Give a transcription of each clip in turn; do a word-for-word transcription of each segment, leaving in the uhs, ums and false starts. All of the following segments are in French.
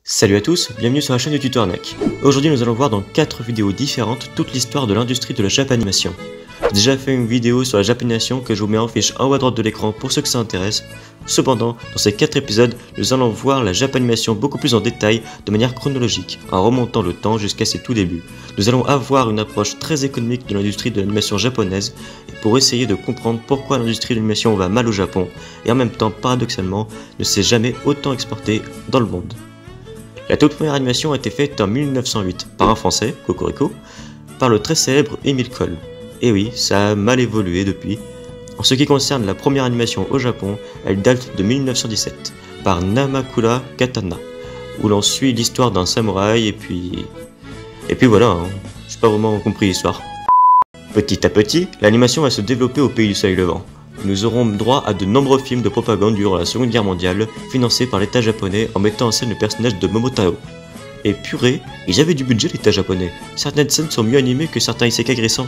Salut à tous, bienvenue sur la chaîne de Tuto Arnaque. Aujourd'hui nous allons voir dans quatre vidéos différentes toute l'histoire de l'industrie de la Japanimation. J'ai déjà fait une vidéo sur la Japanimation que je vous mets en fiche en haut à droite de l'écran pour ceux que ça intéresse. Cependant, dans ces quatre épisodes, nous allons voir la Japanimation beaucoup plus en détail, de manière chronologique, en remontant le temps jusqu'à ses tout débuts. Nous allons avoir une approche très économique de l'industrie de l'animation japonaise, pour essayer de comprendre pourquoi l'industrie de l'animation va mal au Japon, et en même temps, paradoxalement, ne s'est jamais autant exportée dans le monde. La toute première animation a été faite en mille neuf cent huit par un Français, Cocorico, par le très célèbre Émile Coll. Et oui, ça a mal évolué depuis. En ce qui concerne la première animation au Japon, elle date de mille neuf cent dix-sept, par Namakura Katana, où l'on suit l'histoire d'un samouraï et puis... Et puis voilà, hein. J'ai pas vraiment compris l'histoire. Petit à petit, l'animation va se développer au pays du soleil levant. Nous aurons droit à de nombreux films de propagande durant la Seconde Guerre mondiale, financés par l'État japonais en mettant en scène le personnage de Momotaro. Et purée, ils avaient du budget l'État japonais, certaines scènes sont mieux animées que certains isekai récents.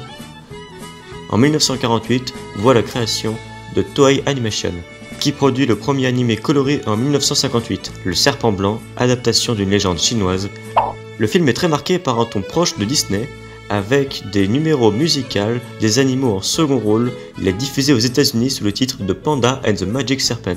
En mille neuf cent quarante-huit, voit la création de Toei Animation, qui produit le premier animé coloré en mille neuf cent cinquante-huit, Le Serpent Blanc, adaptation d'une légende chinoise. Le film est très marqué par un ton proche de Disney, avec des numéros musicaux, des animaux en second rôle. Il est diffusé aux États-Unis sous le titre de Panda and the Magic Serpent.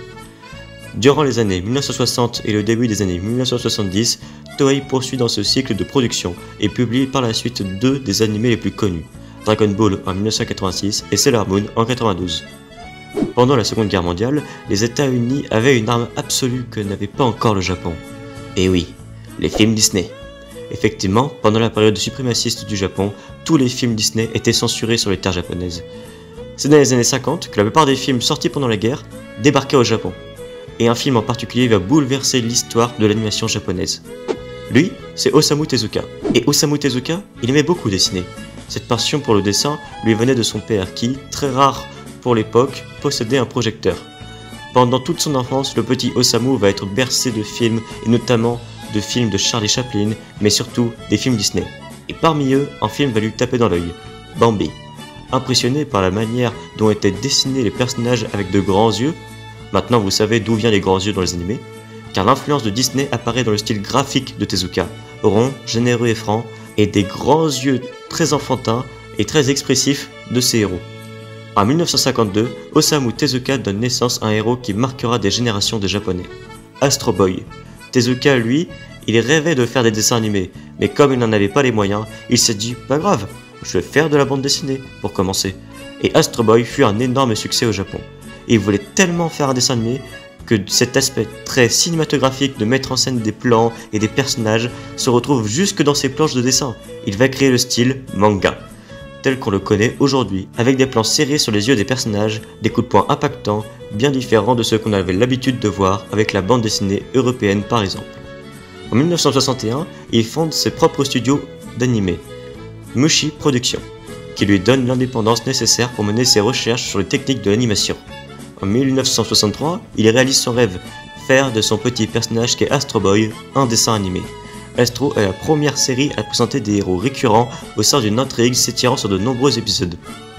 Durant les années mille neuf cent soixante et le début des années mille neuf cent soixante-dix, Toei poursuit dans ce cycle de production et publie par la suite deux des animés les plus connus, Dragon Ball en mille neuf cent quatre-vingt-six et Sailor Moon en mille neuf cent quatre-vingt-douze. Pendant la Seconde Guerre mondiale, les États-Unis avaient une arme absolue que n'avait pas encore le Japon. Et oui, les films Disney. Effectivement, pendant la période suprémaciste du Japon, tous les films Disney étaient censurés sur les terres japonaises. C'est dans les années cinquante que la plupart des films sortis pendant la guerre débarquaient au Japon. Et un film en particulier va bouleverser l'histoire de l'animation japonaise. Lui, c'est Osamu Tezuka. Et Osamu Tezuka, il aimait beaucoup dessiner. Cette passion pour le dessin lui venait de son père qui, très rare pour l'époque, possédait un projecteur. Pendant toute son enfance, le petit Osamu va être bercé de films, et notamment de films de Charlie Chaplin, mais surtout des films Disney. Et parmi eux, un film va lui taper dans l'œil, Bambi. Impressionné par la manière dont étaient dessinés les personnages avec de grands yeux, maintenant vous savez d'où viennent les grands yeux dans les animés, car l'influence de Disney apparaît dans le style graphique de Tezuka, rond, généreux et franc, et des grands yeux très enfantins et très expressifs de ses héros. En mille neuf cent cinquante-deux, Osamu Tezuka donne naissance à un héros qui marquera des générations de Japonais, Astro Boy. Tezuka, lui, il rêvait de faire des dessins animés, mais comme il n'en avait pas les moyens, il s'est dit « pas grave, je vais faire de la bande dessinée pour commencer ». Et Astro Boy fut un énorme succès au Japon. Et il voulait tellement faire un dessin animé que cet aspect très cinématographique de mettre en scène des plans et des personnages se retrouve jusque dans ses planches de dessin. Il va créer le style manga, tel qu'on le connaît aujourd'hui, avec des plans serrés sur les yeux des personnages, des coups de poing impactants, bien différents de ceux qu'on avait l'habitude de voir avec la bande dessinée européenne par exemple. En mille neuf cent soixante et un, il fonde ses propres studios d'animé, Mushi Productions, qui lui donne l'indépendance nécessaire pour mener ses recherches sur les techniques de l'animation. En mille neuf cent soixante-trois, il réalise son rêve, faire de son petit personnage qu'est Astro Boy un dessin animé. Astro est la première série à présenter des héros récurrents au sein d'une intrigue s'étirant sur de nombreux épisodes.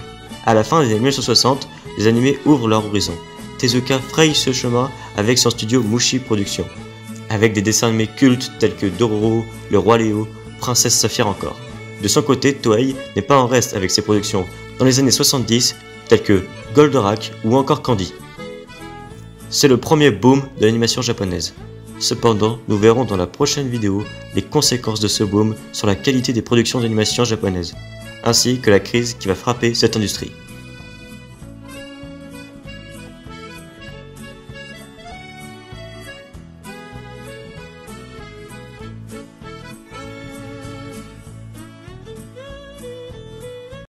À la fin des années mille neuf cent soixante, les animés ouvrent leur horizon. Tezuka fraye ce chemin avec son studio Mushi Productions, avec des dessins animés cultes tels que Dororo, Le Roi Léo, Princesse Saphir encore. De son côté, Toei n'est pas en reste avec ses productions dans les années soixante-dix, telles que Goldorak ou encore Candy. C'est le premier boom de l'animation japonaise. Cependant, nous verrons dans la prochaine vidéo les conséquences de ce boom sur la qualité des productions d'animation japonaises, ainsi que la crise qui va frapper cette industrie.